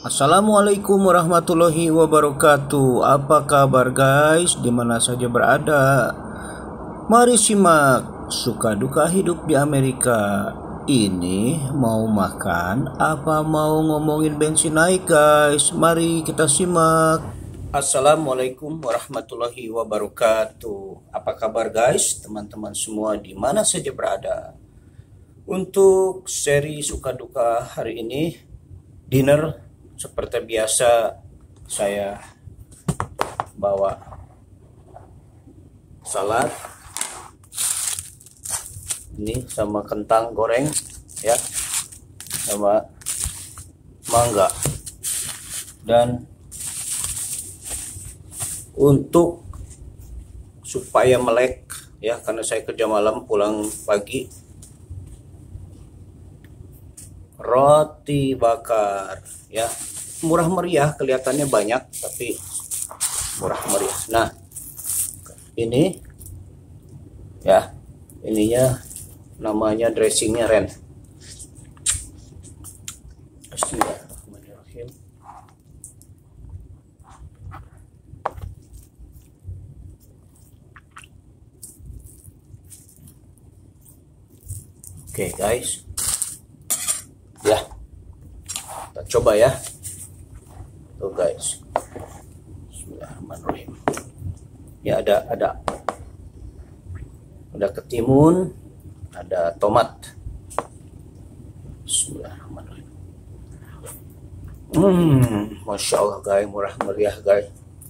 Assalamualaikum warahmatullahi wabarakatuh. Apa kabar guys? Dimana saja berada, mari simak suka duka hidup di Amerika. Ini mau makan apa mau ngomongin bensin naik guys? Mari kita simak. Assalamualaikum warahmatullahi wabarakatuh. Apa kabar guys? Teman-teman semua dimana saja berada. Untuk seri suka duka hari ini, dinner seperti biasa saya bawa salad ini sama kentang goreng ya, sama mangga. Dan untuk supaya melek ya, karena saya kerja malam pulang pagi, roti bakar ya, murah meriah, kelihatannya banyak tapi murah meriah. Nah ini ya, ininya namanya dressingnya Ren. Bismillahirrahmanirrahim. Oke guys, ya kita coba ya. Tuh guys, bismillahirrahmanirrahim. Ya ada ketimun, ada tomat. Bismillahirrahmanirrahim. Masya Allah guys, murah meriah guys.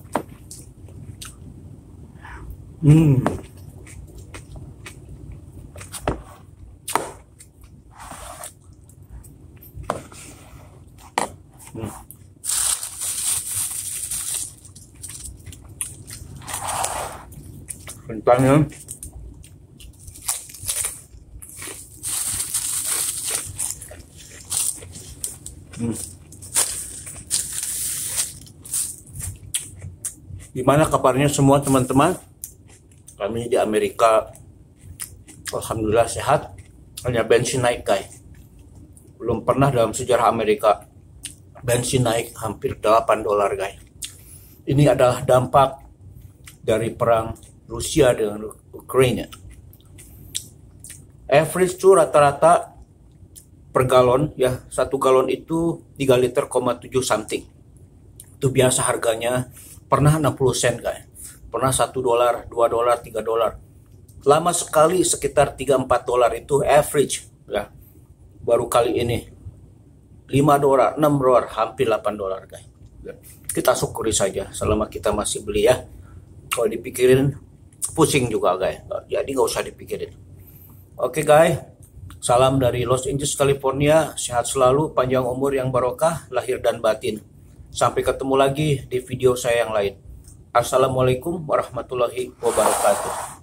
Kentangnya gimana kabarnya semua teman-teman? Kami di Amerika alhamdulillah sehat. Hanya bensin naik guys, belum pernah dalam sejarah Amerika bensin naik hampir $8 guys. Ini adalah dampak dari perang Rusia dengan Ukraina. Average itu rata-rata per galon ya, 1 galon itu 3 liter, 7 something. Itu biasa harganya, pernah 60 sen guys, pernah $1, $2, $3. Lama sekali sekitar $3-4 itu average ya. Baru kali ini $5, $6, hampir $8 guys. Kita syukuri saja selama kita masih beli ya. Kalau dipikirin pusing juga guys, jadi nggak usah dipikirin. Oke guys, salam dari Los Angeles, California. Sehat selalu, panjang umur yang barokah, lahir dan batin. Sampai ketemu lagi di video saya yang lain. Assalamualaikum warahmatullahi wabarakatuh.